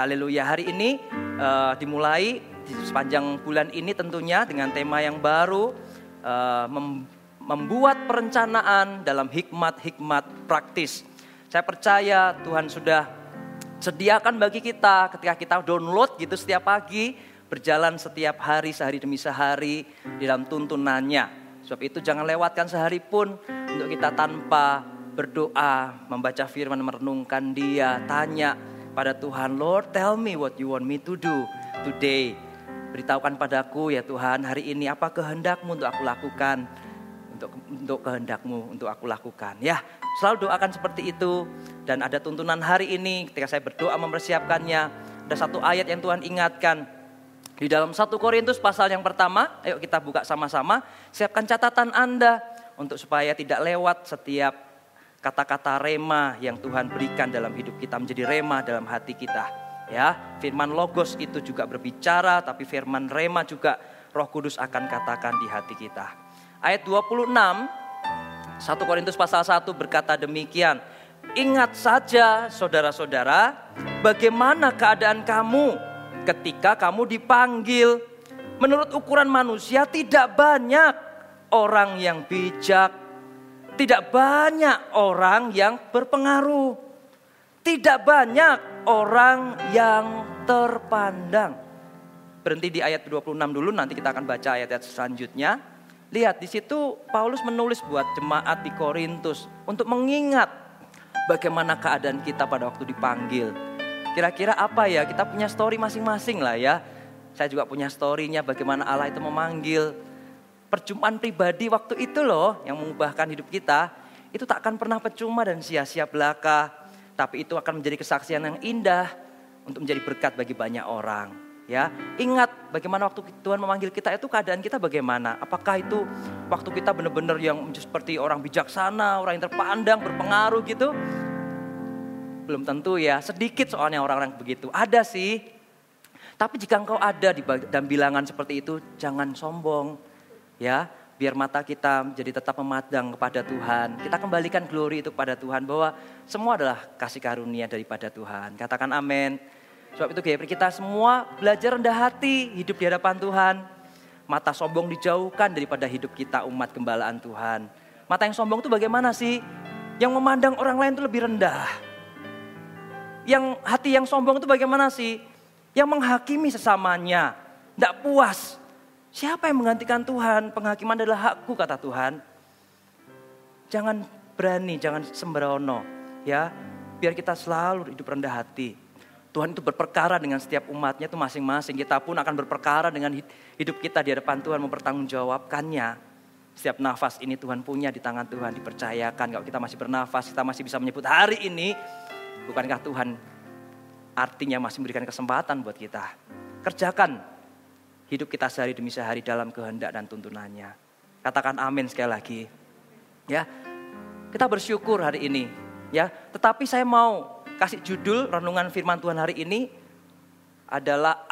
Haleluya. Hari ini dimulai di sepanjang bulan ini tentunya dengan tema yang baru, membuat perencanaan dalam hikmat-hikmat praktis. Saya percaya Tuhan sudah sediakan bagi kita ketika kita download gitu setiap pagi, berjalan setiap hari, sehari demi sehari di dalam tuntunannya. Sebab itu jangan lewatkan sehari pun untuk kita tanpa berdoa, membaca firman, merenungkan Dia, tanya pada Tuhan, Lord tell me what you want me to do today. Beritahukan padaku ya Tuhan, hari ini apa kehendak-Mu untuk aku lakukan, untuk kehendak-Mu untuk aku lakukan. Ya, selalu doakan seperti itu. Dan ada tuntunan hari ini ketika saya berdoa mempersiapkannya, ada satu ayat yang Tuhan ingatkan. Di dalam 1 Korintus pasal yang pertama, ayo kita buka sama-sama. Siapkan catatan Anda untuk supaya tidak lewat setiap kata-kata rema yang Tuhan berikan dalam hidup kita menjadi rema dalam hati kita. Ya, firman logos itu juga berbicara, tapi firman rema juga Roh Kudus akan katakan di hati kita. Ayat 26, 1 Korintus pasal 1 berkata demikian. Ingat saja saudara-saudara, bagaimana keadaan kamu ketika kamu dipanggil. Menurut ukuran manusia tidak banyak orang yang bijak, tidak banyak orang yang berpengaruh, tidak banyak orang yang terpandang. Berhenti di ayat 26 dulu, nanti kita akan baca ayat-ayat selanjutnya. Lihat di situ Paulus menulis buat jemaat di Korintus untuk mengingat bagaimana keadaan kita pada waktu dipanggil. Kira-kira apa ya, kita punya story masing-masing lah ya. Saya juga punya story-nya bagaimana Allah itu memanggil. Perjumpaan pribadi waktu itu loh yang mengubahkan hidup kita. Itu tak akan pernah percuma dan sia-sia belaka. Tapi itu akan menjadi kesaksian yang indah untuk menjadi berkat bagi banyak orang. Ya, ingat bagaimana waktu Tuhan memanggil kita itu keadaan kita bagaimana. Apakah itu waktu kita benar-benar yang seperti orang bijaksana, orang yang terpandang, berpengaruh gitu? Belum tentu ya, sedikit soalnya orang-orang begitu. Ada sih, tapi jika engkau ada di dalam bilangan seperti itu, jangan sombong. Ya, biar mata kita jadi tetap memandang kepada Tuhan. Kita kembalikan glory itu kepada Tuhan, bahwa semua adalah kasih karunia daripada Tuhan. Katakan amin. Sebab itu kita semua belajar rendah hati, hidup di hadapan Tuhan. Mata sombong dijauhkan daripada hidup kita umat gembalaan Tuhan. Mata yang sombong itu bagaimana sih? Yang memandang orang lain itu lebih rendah. Yang hati yang sombong itu bagaimana sih? Yang menghakimi sesamanya, tidak puas. Siapa yang menggantikan Tuhan? Penghakiman adalah hakku, kata Tuhan. Jangan berani, jangan sembrono, ya. Biar kita selalu hidup rendah hati. Tuhan itu berperkara dengan setiap umatnya itu masing-masing. Kita pun akan berperkara dengan hidup kita di hadapan Tuhan, mempertanggungjawabkannya. Setiap nafas ini Tuhan punya di tangan Tuhan, dipercayakan. Kalau kita masih bernafas, kita masih bisa menyebut hari ini. Bukankah Tuhan artinya masih memberikan kesempatan buat kita? Kerjakan hidup kita sehari demi sehari dalam kehendak dan tuntunannya. Katakan amin sekali lagi. Ya, kita bersyukur hari ini. Ya, tetapi saya mau kasih judul renungan firman Tuhan hari ini adalah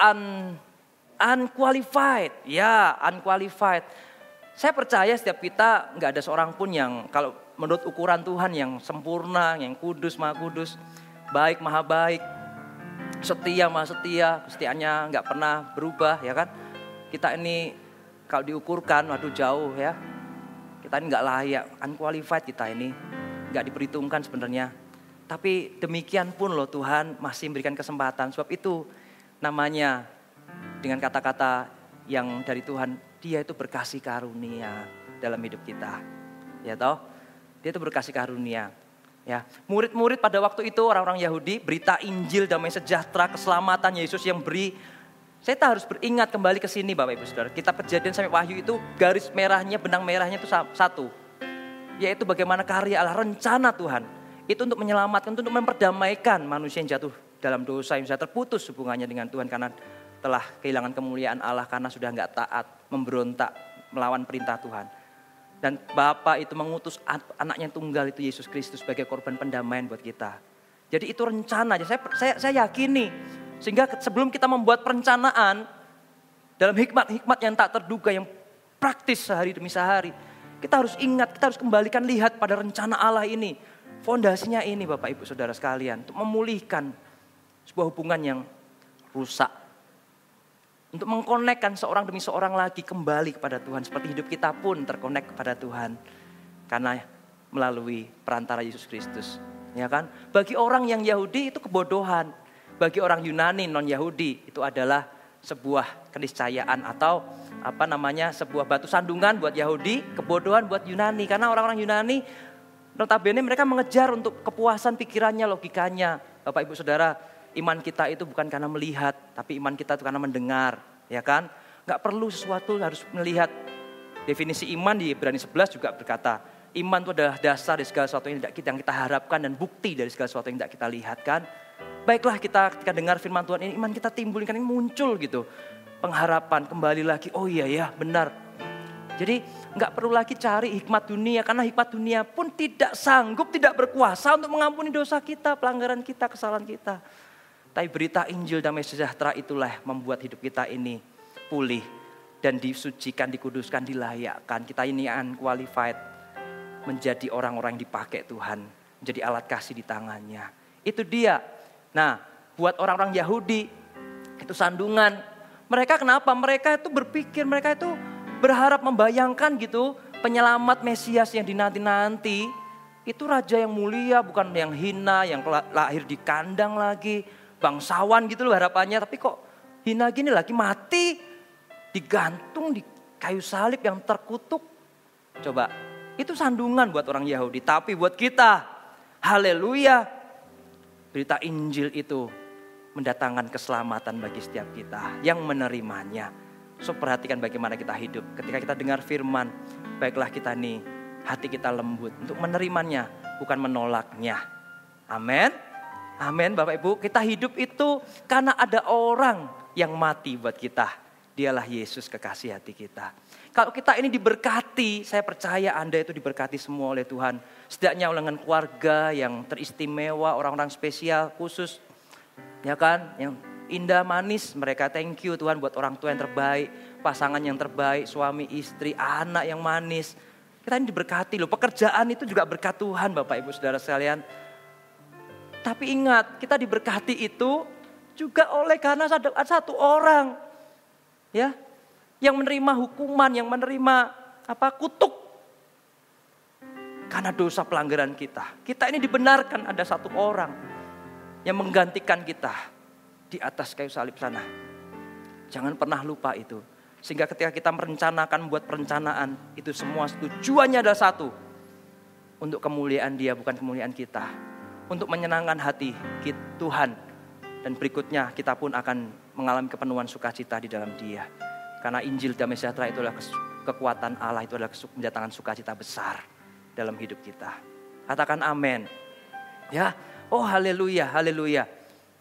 unqualified. Ya, unqualified. Saya percaya setiap kita nggak ada seorang pun yang kalau menurut ukuran Tuhan yang sempurna, yang kudus, maha kudus, baik, maha baik, setia, maha setia, kesetiaannya nggak pernah berubah, ya kan? Kita ini kalau diukurkan, waduh jauh ya. Kita ini nggak layak, unqualified kita ini, nggak diperhitungkan sebenarnya. Tapi demikian pun loh Tuhan masih memberikan kesempatan. Sebab itu namanya dengan kata-kata yang dari Tuhan, Dia itu berkasih karunia dalam hidup kita, ya toh? Dia itu berkasih karunia. Ya, murid-murid pada waktu itu orang-orang Yahudi, berita Injil damai sejahtera keselamatan Yesus yang beri. Saya harus beringat kembali ke sini Bapak Ibu Saudara. Kitab Kejadian sampai Wahyu itu garis merahnya, benang merahnya itu satu. Yaitu bagaimana karya Allah, rencana Tuhan. Itu untuk menyelamatkan, untuk memperdamaikan manusia yang jatuh dalam dosa, yang sudah terputus hubungannya dengan Tuhan karena telah kehilangan kemuliaan Allah karena sudah enggak taat, memberontak, melawan perintah Tuhan. Dan Bapa itu mengutus anaknya yang tunggal itu Yesus Kristus sebagai korban pendamaian buat kita. Jadi itu rencana. Saya yakini. Sehingga sebelum kita membuat perencanaan dalam hikmat-hikmat yang tak terduga, yang praktis sehari demi sehari, kita harus ingat, kita harus kembalikan lihat pada rencana Allah ini. Fondasinya ini Bapak Ibu Saudara sekalian. Untuk memulihkan sebuah hubungan yang rusak. Untuk mengkonekkan seorang demi seorang lagi kembali kepada Tuhan. Seperti hidup kita pun terkonek kepada Tuhan. Karena melalui perantara Yesus Kristus. Ya kan? Bagi orang yang Yahudi itu kebodohan. Bagi orang Yunani non-Yahudi itu adalah sebuah keniscayaan atau sebuah batu sandungan buat Yahudi, kebodohan buat Yunani. Karena orang-orang Yunani notabene mereka mengejar untuk kepuasan pikirannya, logikanya. Bapak Ibu Saudara, iman kita itu bukan karena melihat, tapi iman kita itu karena mendengar, ya kan? Gak perlu sesuatu harus melihat. Definisi iman di Ibrani 11 juga berkata, iman itu adalah dasar dari segala sesuatu yang kita harapkan dan bukti dari segala sesuatu yang tidak kita lihat kan. Baiklah kita ketika dengar firman Tuhan ini, iman kita timbul, kan ini muncul gitu. Pengharapan kembali lagi, oh iya ya benar. Jadi gak perlu lagi cari hikmat dunia, karena hikmat dunia pun tidak sanggup, tidak berkuasa untuk mengampuni dosa kita, pelanggaran kita, kesalahan kita. Tapi berita Injil damai sejahtera itulah membuat hidup kita ini pulih dan disucikan, dikuduskan, dilayakkan. Kita ini unqualified menjadi orang-orang yang dipakai Tuhan, menjadi alat kasih di tangannya. Itu dia. Nah, buat orang-orang Yahudi itu sandungan. Mereka kenapa? Mereka itu berpikir, mereka itu berharap membayangkan gitu penyelamat Mesias yang dinanti-nanti. Itu raja yang mulia, bukan yang hina, yang lahir di kandang lagi. Bangsawan gitu loh harapannya, tapi kok hina gini lagi, mati, digantung di kayu salib yang terkutuk. Coba, itu sandungan buat orang Yahudi, tapi buat kita, haleluya, berita Injil itu mendatangkan keselamatan bagi setiap kita yang menerimanya. So perhatikan bagaimana kita hidup, ketika kita dengar firman, baiklah kita nih, hati kita lembut untuk menerimanya, bukan menolaknya. Amin. Amin Bapak Ibu, kita hidup itu karena ada orang yang mati buat kita. Dialah Yesus kekasih hati kita. Kalau kita ini diberkati, saya percaya Anda itu diberkati semua oleh Tuhan. Setidaknya dengan keluarga yang teristimewa, orang-orang spesial, khusus. Ya kan, yang indah manis, mereka thank you Tuhan buat orang tua yang terbaik, pasangan yang terbaik, suami, istri, anak yang manis. Kita ini diberkati loh, pekerjaan itu juga berkat Tuhan Bapak Ibu Saudara sekalian. Tapi ingat, kita diberkati itu juga oleh karena ada satu orang ya yang menerima hukuman, yang menerima kutuk karena dosa pelanggaran kita. Kita ini dibenarkan ada satu orang yang menggantikan kita di atas kayu salib sana. Jangan pernah lupa itu. Sehingga ketika kita merencanakan, buat perencanaan, itu semua tujuannya adalah satu. Untuk kemuliaan Dia, bukan kemuliaan kita. Untuk menyenangkan hati Tuhan. Dan berikutnya kita pun akan mengalami kepenuhan sukacita di dalam Dia. Karena Injil damai sejahtera itu adalah kekuatan Allah, itu adalah mendatangkan sukacita besar dalam hidup kita. Katakan amin. Ya, oh haleluya, haleluya.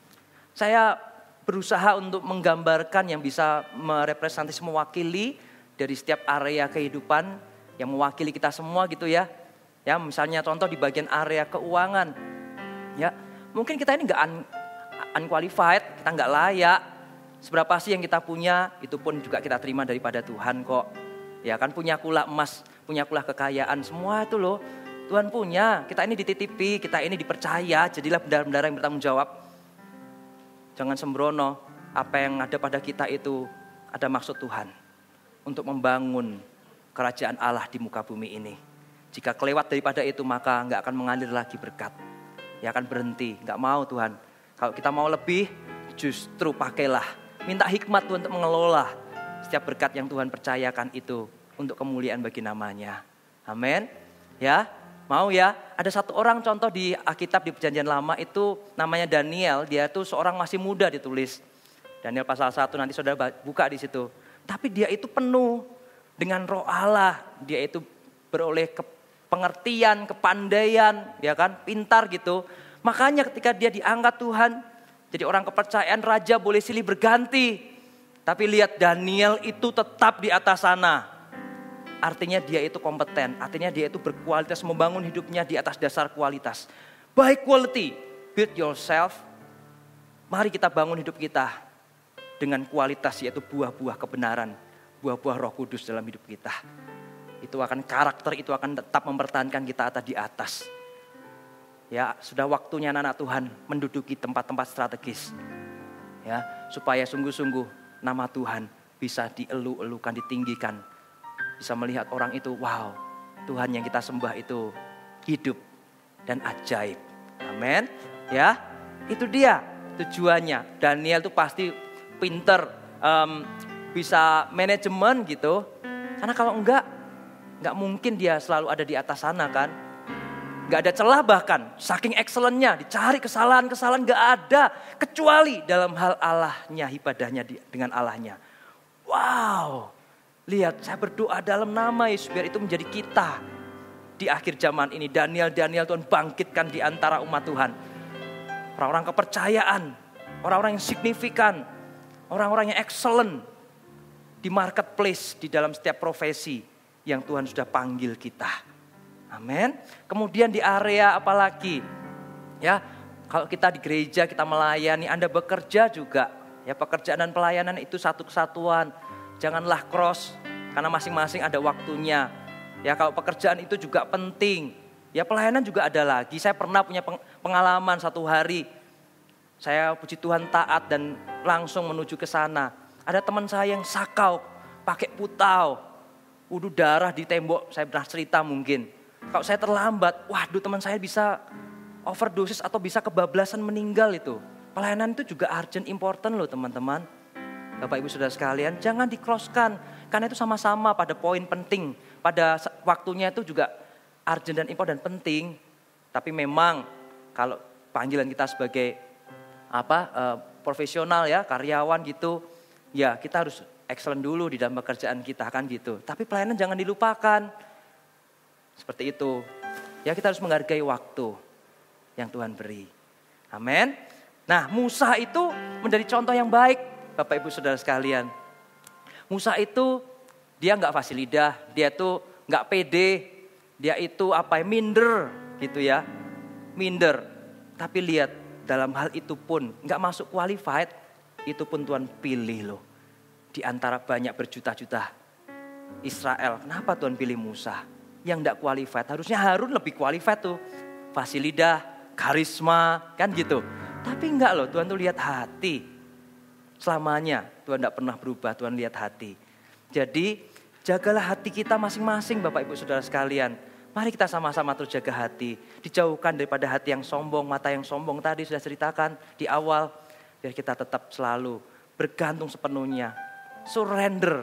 Saya berusaha untuk menggambarkan yang bisa merepresentasi, mewakili dari setiap area kehidupan yang mewakili kita semua gitu ya. Ya, misalnya contoh di bagian area keuangan. Ya, mungkin kita ini nggak unqualified, kita nggak layak. Seberapa sih yang kita punya, itu pun juga kita terima daripada Tuhan kok. Ya kan, punya kula emas, punya kula kekayaan, semua itu loh Tuhan punya. Kita ini dititipi, kita ini dipercaya, jadilah bendahara-bendahara yang bertanggung jawab. Jangan sembrono, apa yang ada pada kita itu ada maksud Tuhan untuk membangun kerajaan Allah di muka bumi ini. Jika kelewat daripada itu, maka nggak akan mengalir lagi berkat. Ya akan berhenti, nggak mau Tuhan. Kalau kita mau lebih, justru pakailah. Minta hikmat Tuhan untuk mengelola setiap berkat yang Tuhan percayakan itu untuk kemuliaan bagi namanya. Amin. Ya, mau ya. Ada satu orang contoh di Alkitab di Perjanjian Lama itu namanya Daniel. Dia tuh seorang masih muda ditulis. Daniel pasal 1 nanti saudara buka di situ. Tapi dia itu penuh dengan roh Allah. Dia itu beroleh pengertian, kepandaian, ya kan, pintar gitu. Makanya ketika dia diangkat Tuhan, jadi orang kepercayaan, raja boleh silih berganti. Tapi lihat Daniel itu tetap di atas sana. Artinya dia itu kompeten, artinya dia itu berkualitas, membangun hidupnya di atas dasar kualitas. Baik quality, build yourself. Mari kita bangun hidup kita dengan kualitas, yaitu buah-buah kebenaran, buah-buah Roh Kudus dalam hidup kita. Itu akan karakter, itu akan tetap mempertahankan kita di atas. Ya, sudah waktunya anak-anak Tuhan menduduki tempat-tempat strategis. Ya, supaya sungguh-sungguh nama Tuhan bisa dielu-elukan, ditinggikan. Bisa melihat orang itu, wow, Tuhan yang kita sembah itu hidup dan ajaib. Amin. Ya, itu dia tujuannya. Daniel itu pasti pinter, bisa manajemen gitu. Karena kalau enggak mungkin dia selalu ada di atas sana kan. Enggak ada celah bahkan, saking excellent-nya, dicari kesalahan-kesalahan enggak ada. Kecuali dalam hal Allahnya, ibadahnya dengan Allahnya. Wow, lihat saya berdoa dalam nama Yesus biar itu menjadi kita. Di akhir zaman ini Daniel Tuhan bangkitkan di antara umat Tuhan. Orang-orang kepercayaan, orang-orang yang signifikan, orang-orang yang excellent di marketplace, di dalam setiap profesi yang Tuhan sudah panggil kita. Amin. Kemudian di area apalagi? Ya, kalau kita di gereja kita melayani, Anda bekerja juga. Ya, pekerjaan dan pelayanan itu satu kesatuan. Janganlah cross karena masing-masing ada waktunya. Ya, kalau pekerjaan itu juga penting. Ya, pelayanan juga ada lagi. Saya pernah punya pengalaman satu hari. Saya puji Tuhan taat dan langsung menuju ke sana. Ada teman saya yang sakau, pakai putau. Udah darah di tembok, saya pernah cerita mungkin. Kalau saya terlambat, waduh teman saya bisa overdosis atau bisa kebablasan meninggal itu. Pelayanan itu juga urgent important loh teman-teman. Bapak Ibu Saudara sekalian, jangan di-crosskan. Karena itu sama-sama pada poin penting. Pada waktunya itu juga urgent dan important penting. Tapi memang kalau panggilan kita sebagai profesional ya, karyawan gitu. Ya kita harus excellent dulu di dalam pekerjaan kita kan gitu. Tapi pelayanan jangan dilupakan. Seperti itu. Ya kita harus menghargai waktu yang Tuhan beri. Amin. Nah Musa itu menjadi contoh yang baik Bapak Ibu Saudara sekalian. Musa itu dia gak fasih lidah, dia tuh gak pede, dia itu minder gitu ya. Minder. Tapi lihat dalam hal itu pun gak masuk qualified, itu pun Tuhan pilih loh. Di antara banyak berjuta-juta Israel, kenapa Tuhan pilih Musa? Yang tidak qualified, harusnya Harun lebih qualified tuh. Fasih lidah, karisma, kan gitu. Tapi enggak loh, Tuhan tuh lihat hati. Selamanya Tuhan tidak pernah berubah, Tuhan lihat hati. Jadi jagalah hati kita masing-masing Bapak Ibu Saudara sekalian. Mari kita sama-sama terus jaga hati. Dijauhkan daripada hati yang sombong, mata yang sombong tadi sudah ceritakan di awal. Biar kita tetap selalu bergantung sepenuhnya. Surrender,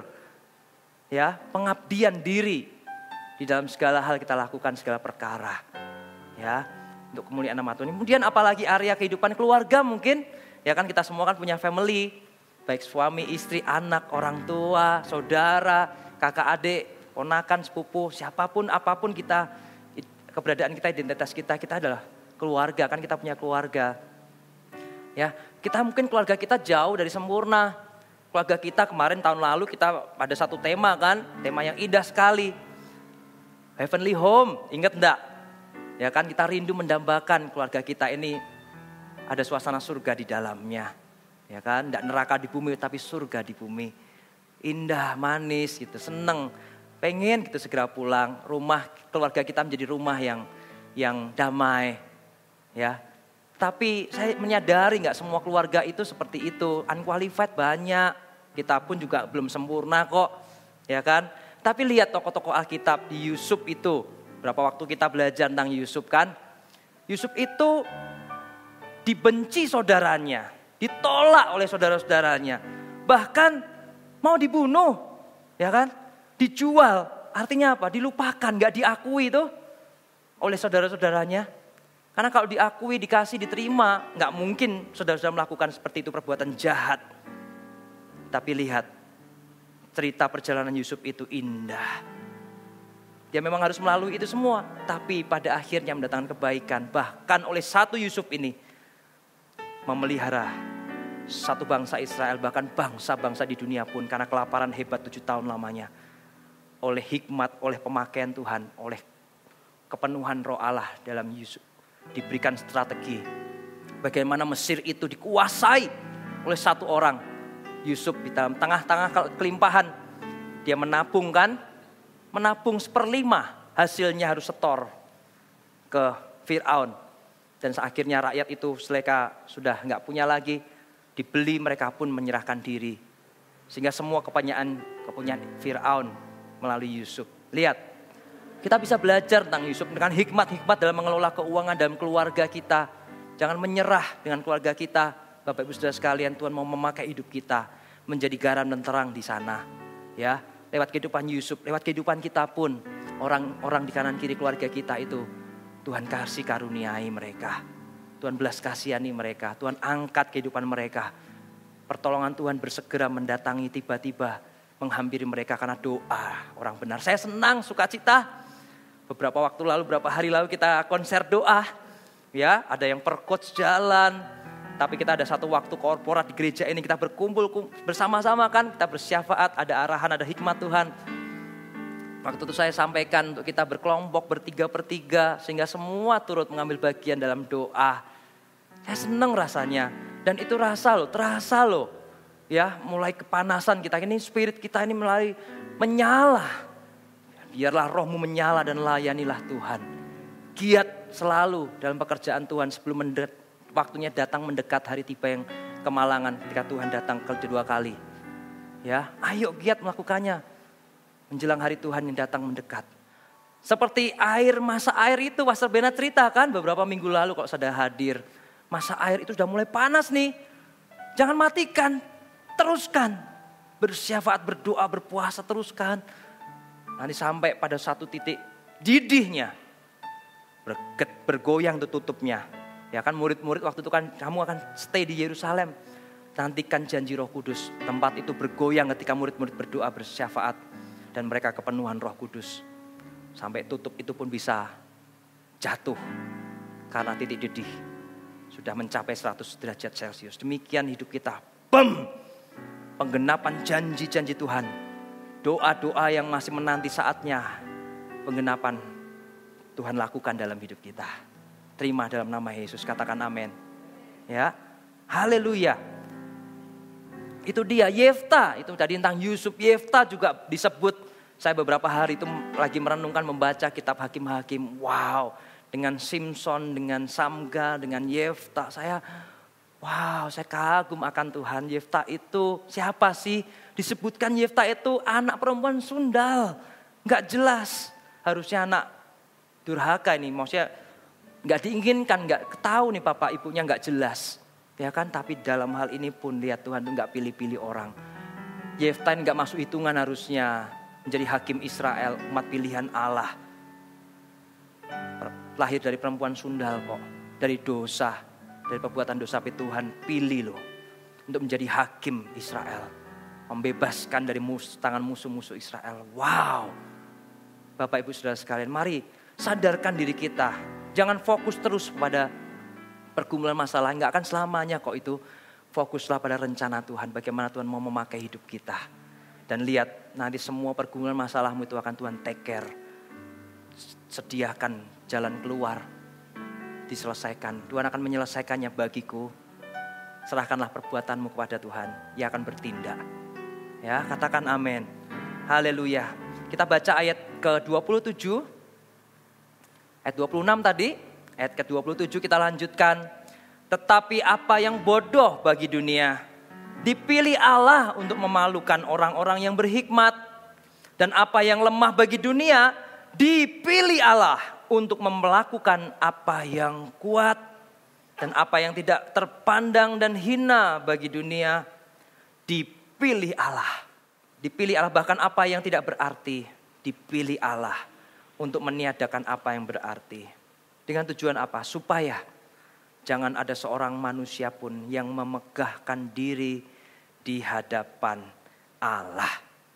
ya, pengabdian diri. Di dalam segala hal kita lakukan segala perkara. Ya, untuk kemuliaan nama Tuhan. Kemudian apalagi area kehidupan keluarga mungkin. Ya kan kita semua kan punya family. Baik suami, istri, anak, orang tua, saudara, kakak adik, ponakan, sepupu. Siapapun, apapun kita, keberadaan kita, identitas kita adalah keluarga. Kan kita punya keluarga. Ya, kita mungkin keluarga kita jauh dari sempurna. Keluarga kita kemarin tahun lalu kita ada satu tema kan. Tema yang indah sekali. Heavenly home, ingat enggak? Ya kan kita rindu mendambakan keluarga kita ini ada suasana surga di dalamnya. Ya kan, enggak neraka di bumi tapi surga di bumi. Indah, manis gitu, seneng. Pengen gitu segera pulang, rumah keluarga kita menjadi rumah yang damai. Ya. Tapi saya menyadari enggak semua keluarga itu seperti itu, unqualified banyak. Kita pun juga belum sempurna kok. Ya kan? Tapi lihat tokoh-tokoh Alkitab di Yusuf itu. Berapa waktu kita belajar tentang Yusuf kan. Yusuf itu dibenci saudaranya. Ditolak oleh saudara-saudaranya. Bahkan mau dibunuh. Ya kan. Dijual. Artinya apa? Dilupakan, gak diakui itu oleh saudara-saudaranya. Karena kalau diakui, dikasih, diterima. Gak mungkin saudara-saudara melakukan seperti itu perbuatan jahat. Tapi lihat. Cerita perjalanan Yusuf itu indah. Dia memang harus melalui itu semua. Tapi pada akhirnya mendatangkan kebaikan. Bahkan oleh satu Yusuf ini. Memelihara satu bangsa Israel. Bahkan bangsa-bangsa di dunia pun. Karena kelaparan hebat 7 tahun lamanya. Oleh hikmat, oleh pemakaian Tuhan. Oleh kepenuhan roh Allah dalam Yusuf. Diberikan strategi. Bagaimana Mesir itu dikuasai oleh satu orang. Yusuf di dalam tengah-tengah kelimpahan. Dia menabung kan. Menabung 1/5. Hasilnya harus setor ke Fir'aun. Dan akhirnya rakyat itu seleka sudah gak punya lagi. Dibeli, mereka pun menyerahkan diri. Sehingga semua kepunyaan Firaun melalui Yusuf. Lihat, kita bisa belajar tentang Yusuf dengan hikmat-hikmat dalam mengelola keuangan dalam keluarga kita. Jangan menyerah dengan keluarga kita. Bapak Ibu Saudara sekalian, Tuhan mau memakai hidup kita menjadi garam dan terang di sana. Ya, lewat kehidupan Yusuf, lewat kehidupan kita pun, orang-orang di kanan kiri keluarga kita itu, Tuhan kasih karuniai mereka. Tuhan belas kasihani mereka, Tuhan angkat kehidupan mereka. Pertolongan Tuhan bersegera mendatangi tiba-tiba menghampiri mereka karena doa orang benar. Saya senang, sukacita. Beberapa waktu lalu, beberapa hari lalu kita konser doa. Ya, ada yang per coach jalan. Tapi kita ada satu waktu korporat di gereja ini, kita berkumpul bersama-sama kan. Kita bersyafaat, ada arahan, ada hikmat Tuhan. Waktu itu saya sampaikan untuk kita berkelompok bertiga per tiga. Sehingga semua turut mengambil bagian dalam doa. Saya senang rasanya. Dan itu terasa loh. Ya, mulai kepanasan kita ini, spirit kita ini mulai menyala. Biarlah rohmu menyala dan layanilah Tuhan. Giat selalu dalam pekerjaan Tuhan sebelum waktunya datang mendekat hari tiba yang kemalangan ketika Tuhan datang kedua kali. Ya, ayo giat melakukannya. Menjelang hari Tuhan yang datang mendekat. Seperti masa air itu, Pastor Bena ceritakan beberapa minggu lalu kalau sudah hadir. Masa air itu sudah mulai panas nih. Jangan matikan, teruskan. Bersyafaat, berdoa, berpuasa, teruskan. Nanti sampai pada satu titik didihnya. Bergoyang tutupnya. Ya kan murid-murid waktu itu kan kamu akan stay di Yerusalem. Nantikan janji Roh Kudus. Tempat itu bergoyang ketika murid-murid berdoa, bersyafaat. Dan mereka kepenuhan Roh Kudus. Sampai tutup itu pun bisa jatuh. Karena titik didih sudah mencapai 100 derajat Celcius. Demikian hidup kita. Penggenapan janji-janji Tuhan. Doa-doa yang masih menanti saatnya. Penggenapan Tuhan lakukan dalam hidup kita. Terima dalam nama Yesus. Katakan amin. Ya. Haleluya. Itu dia Yefta. Itu tadi tentang Yusuf. Yefta juga disebut. Saya beberapa hari itu lagi merenungkan membaca kitab Hakim-Hakim. Wow, dengan Simson, dengan Samga, dengan Yefta. Saya kagum akan Tuhan. Yefta itu siapa sih? Disebutkan Yefta itu anak perempuan sundal. Gak jelas. Harusnya anak durhaka ini. Maksudnya gak diinginkan, gak tahu nih bapak ibunya gak jelas. Ya kan, tapi dalam hal ini pun lihat Tuhan itu gak pilih-pilih orang. Yefta ini gak masuk hitungan harusnya. Menjadi hakim Israel, umat pilihan Allah. Lahir dari perempuan sundal kok. Dari dosa, dari perbuatan dosa, tapi Tuhan pilih loh. Untuk menjadi hakim Israel. Membebaskan dari tangan musuh-musuh Israel. Wow. Bapak Ibu Saudara sekalian, mari sadarkan diri kita. Jangan fokus terus pada pergumulan masalah. Enggak akan selamanya kok itu. Fokuslah pada rencana Tuhan. Bagaimana Tuhan mau memakai hidup kita. Dan lihat nanti semua pergumulan masalahmu itu akan Tuhan take care. Sediakan jalan keluar. Diselesaikan. Tuhan akan menyelesaikannya bagiku. Serahkanlah perbuatanmu kepada Tuhan. Ia akan bertindak. Ya, katakan amin. Haleluya. Kita baca ayat ke-27. Ayat 26 tadi. Ayat ke-27 kita lanjutkan. Tetapi apa yang bodoh bagi dunia dipilih Allah untuk memalukan orang-orang yang berhikmat. Dan apa yang lemah bagi dunia dipilih Allah untuk melakukan apa yang kuat. Dan apa yang tidak terpandang dan hina bagi dunia dipilih Allah. Dipilih Allah, bahkan apa yang tidak berarti dipilih Allah untuk meniadakan apa yang berarti. Dengan tujuan apa? Supaya jangan ada seorang manusia pun yang memegahkan diri di hadapan Allah.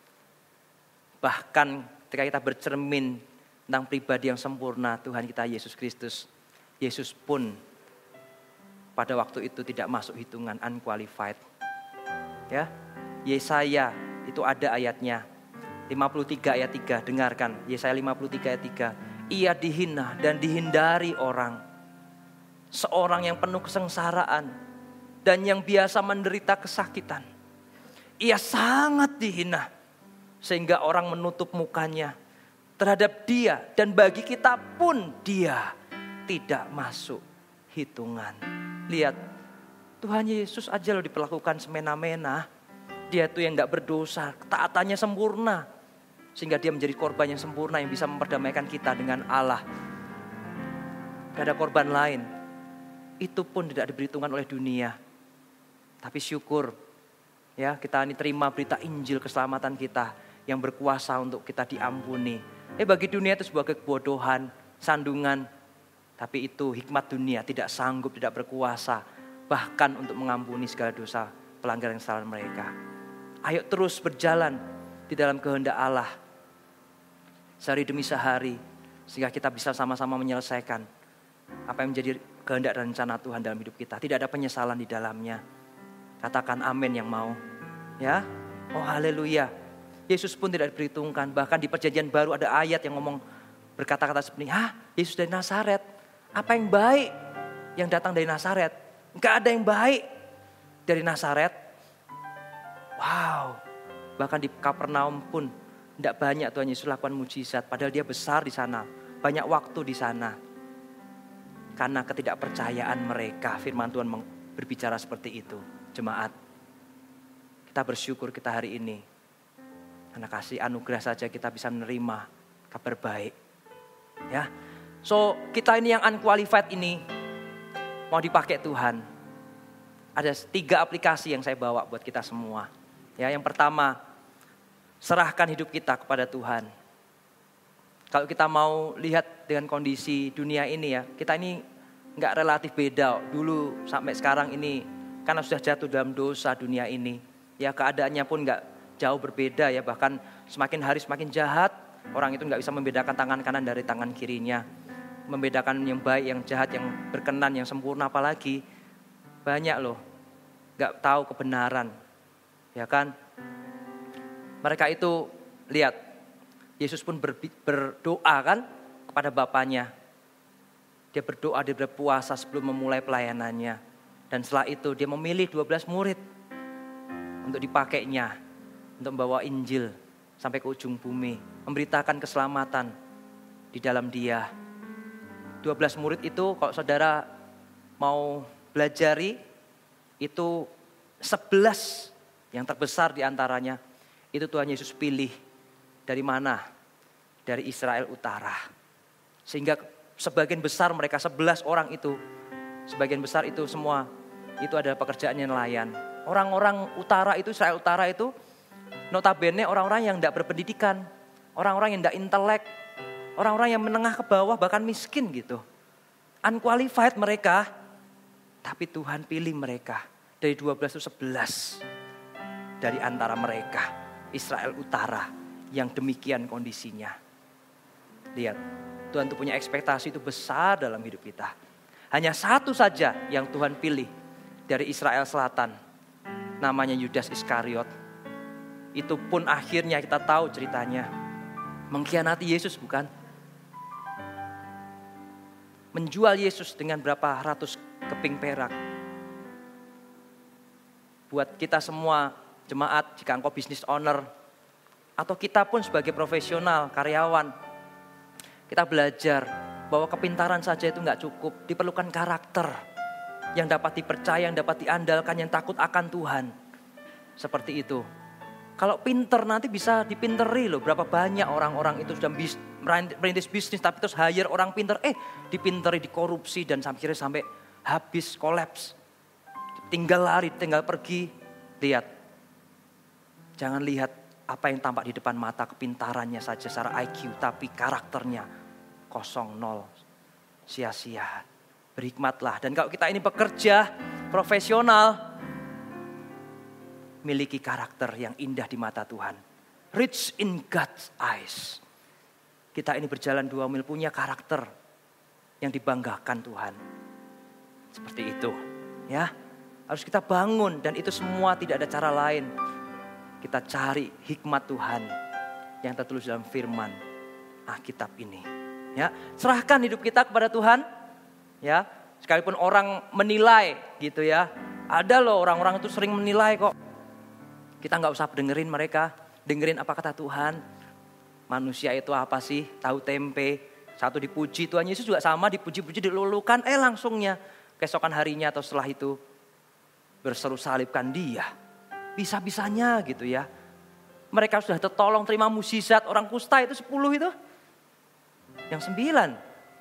Bahkan ketika kita bercermin tentang pribadi yang sempurna Tuhan kita Yesus Kristus. Yesus pun pada waktu itu tidak masuk hitungan unqualified. Ya, Yesaya itu ada ayatnya. 53 ayat 3, dengarkan. Yesaya 53 ayat 3. Ia dihina dan dihindari orang. Seorang yang penuh kesengsaraan dan yang biasa menderita kesakitan. Ia sangat dihina sehingga orang menutup mukanya terhadap dia. Dan bagi kita pun dia tidak masuk hitungan. Lihat, Tuhan Yesus aja loh diperlakukan semena-mena. Dia tuh yang gak berdosa, ketaatannya sempurna. Sehingga dia menjadi korban yang sempurna yang bisa memperdamaikan kita dengan Allah. Gak ada korban lain. Itu pun tidak diperhitungkan oleh dunia. Tapi syukur ya, kita ini terima berita Injil keselamatan kita yang berkuasa untuk kita diampuni. Bagi dunia itu sebuah kebodohan, sandungan. Tapi itu hikmat dunia, tidak sanggup, tidak berkuasa. Bahkan untuk mengampuni segala dosa pelanggaran kesalahan mereka. Ayo terus berjalan di dalam kehendak Allah. Sehari demi sehari. Sehingga kita bisa sama-sama menyelesaikan apa yang menjadi kehendak dan rencana Tuhan dalam hidup kita. Tidak ada penyesalan di dalamnya. Katakan amin yang mau. Ya, oh haleluya. Yesus pun tidak diperhitungkan. Bahkan di perjanjian baru ada ayat yang ngomong berkata-kata seperti ini. Yesus dari Nazaret. Apa yang baik yang datang dari Nazaret? Enggak ada yang baik dari Nazaret. Wow. Bahkan di Kapernaum pun tidak banyak Tuhan Yesus lakukan mujizat. Padahal dia besar di sana. Banyak waktu di sana. Karena ketidakpercayaan mereka. Firman Tuhan berbicara seperti itu. Jemaat. Kita bersyukur kita hari ini. Karena kasih anugerah saja kita bisa menerima kabar baik. Ya. So kita ini yang unqualified ini mau dipakai Tuhan. Ada 3 aplikasi yang saya bawa buat kita semua. Ya, yang pertama, serahkan hidup kita kepada Tuhan. Kalau kita mau lihat dengan kondisi dunia ini ya, kita ini nggak relatif beda dulu sampai sekarang ini. Karena sudah jatuh dalam dosa dunia ini. Ya keadaannya pun nggak jauh berbeda ya, bahkan semakin hari semakin jahat. Orang itu nggak bisa membedakan tangan kanan dari tangan kirinya. Membedakan yang baik, yang jahat, yang berkenan, yang sempurna apalagi. Banyak loh, gak tahu kebenaran. Ya kan? Mereka itu, lihat, Yesus pun berdoa kan kepada Bapanya. Dia berdoa, dia berpuasa sebelum memulai pelayanannya. Dan setelah itu dia memilih 12 murid untuk dipakainya. Untuk membawa Injil sampai ke ujung bumi. Memberitakan keselamatan di dalam dia. 12 murid itu kalau saudara mau belajari, itu 11 yang terbesar di antaranya. Itu Tuhan Yesus pilih dari mana? Dari Israel Utara. Sehingga sebagian besar mereka 11 orang itu. Sebagian besar itu semua, itu adalah pekerjaan nelayan. Orang-orang utara itu, Israel Utara itu notabene orang-orang yang tidak berpendidikan. Orang-orang yang tidak intelek. Orang-orang yang menengah ke bawah bahkan miskin gitu. Unqualified mereka. Tapi Tuhan pilih mereka. Dari 12 itu 11. Dari antara mereka. Israel Utara. Yang demikian kondisinya. Lihat. Tuhan tuh punya ekspektasi itu besar dalam hidup kita. Hanya satu saja yang Tuhan pilih. Dari Israel Selatan. Namanya Yudas Iskariot. Itu pun akhirnya kita tahu ceritanya. Mengkhianati Yesus bukan? Menjual Yesus dengan berapa ratus keping perak. Buat kita semua jemaat, jika engkau business owner, atau kita pun sebagai profesional, karyawan, kita belajar bahwa kepintaran saja itu gak cukup. Diperlukan karakter yang dapat dipercaya, yang dapat diandalkan, yang takut akan Tuhan. Seperti itu. Kalau pinter nanti bisa dipinteri loh. Berapa banyak orang-orang itu sudah merintis bisnis tapi terus hire orang pinter. Dipinteri, dikorupsi dan sampai habis, kolaps. Tinggal lari, tinggal pergi. Lihat. Jangan lihat apa yang tampak di depan mata, kepintarannya saja secara IQ. Tapi karakternya kosong, nol. Sia-sia. Berhikmatlah. Dan kalau kita ini bekerja profesional, miliki karakter yang indah di mata Tuhan. Rich in God's eyes. Kita ini berjalan 2 mil punya karakter yang dibanggakan Tuhan. Seperti itu. Ya, harus kita bangun dan itu semua tidak ada cara lain. Kita cari hikmat Tuhan yang tertulis dalam firman Alkitab ini. Ya, serahkan hidup kita kepada Tuhan. Ya, sekalipun orang menilai gitu ya. Ada loh orang-orang itu sering menilai kok. Kita gak usah dengerin mereka. Dengerin apa kata Tuhan. Manusia itu apa sih? Tahu tempe. Satu dipuji. Tuhan Yesus juga sama dipuji-puji, dilulukan. Langsungnya. Keesokan harinya atau setelah itu. berseru salibkan dia. Bisa-bisanya gitu ya. Mereka sudah tertolong terima mukjizat, orang kusta itu 10 itu. Yang 9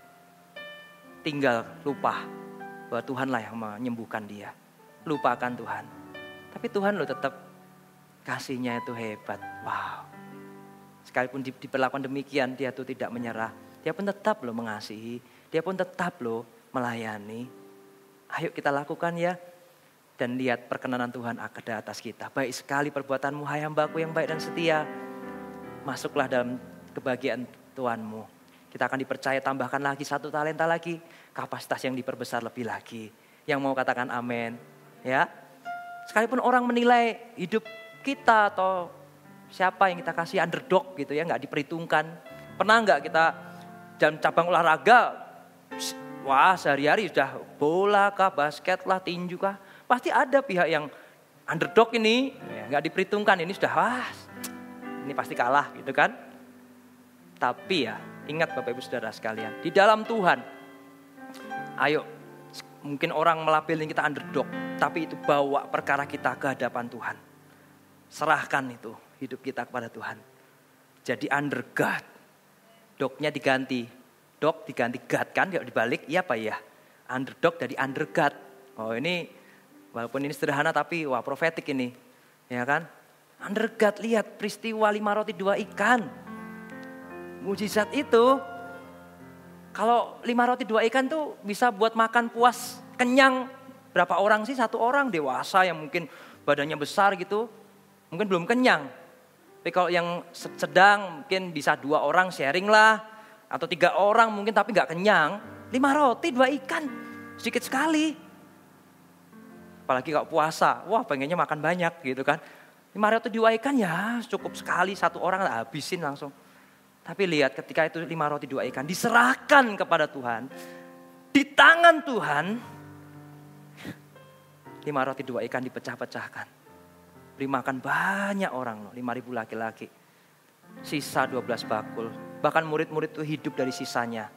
tinggal lupa bahwa Tuhanlah yang menyembuhkan dia. Lupakan Tuhan. Tapi Tuhan loh tetap kasihnya itu hebat. Wow. Sekalipun diperlakukan demikian, dia tuh tidak menyerah. Dia pun tetap loh mengasihi. Dia pun tetap loh melayani. Ayo kita lakukan ya. Dan lihat perkenanan Tuhan ada atas kita. Baik sekali perbuatanmu, hai hambaku yang baik dan setia. Masuklah dalam kebahagiaan Tuhanmu. Kita akan dipercaya tambahkan lagi 1 talenta lagi. Kapasitas yang diperbesar lebih lagi. Yang mau katakan amin. Ya. Sekalipun orang menilai hidup kita atau siapa yang kita kasih underdog gitu ya. Gak diperhitungkan. Pernah gak kita dalam cabang olahraga. Wah sehari-hari sudah bola kah, basket lah, tinju kah. Pasti ada pihak yang underdog ini, nggak diperhitungkan, ini sudah ini pasti kalah gitu kan. Tapi ya ingat Bapak Ibu Saudara sekalian, di dalam Tuhan, ayo mungkin orang melabeli kita underdog, tapi itu bawa perkara kita ke hadapan Tuhan. Serahkan itu hidup kita kepada Tuhan. Jadi under God, dognya diganti, dog diganti God kan, kalau dibalik, iya apa ya? Underdog dari under God. Oh ini walaupun ini sederhana tapi wah profetik ini. Ya kan? Under God, lihat peristiwa 5 roti 2 ikan. Mujizat itu. Kalau 5 roti 2 ikan tuh bisa buat makan puas, kenyang. Berapa orang sih? 1 orang dewasa yang mungkin badannya besar gitu. Mungkin belum kenyang. Tapi kalau yang sedang mungkin bisa 2 orang sharing lah. Atau 3 orang mungkin tapi gak kenyang. 5 roti 2 ikan. Sedikit sekali. Apalagi kalau puasa, wah pengennya makan banyak gitu kan. 5 roti 2 ikan ya cukup sekali, 1 orang habisin langsung. Tapi lihat ketika itu 5 roti 2 ikan diserahkan kepada Tuhan. Di tangan Tuhan, 5 roti 2 ikan dipecah-pecahkan. Beri makan banyak orang loh, 5.000 laki-laki. Sisa 12 bakul, bahkan murid-murid itu hidup dari sisanya.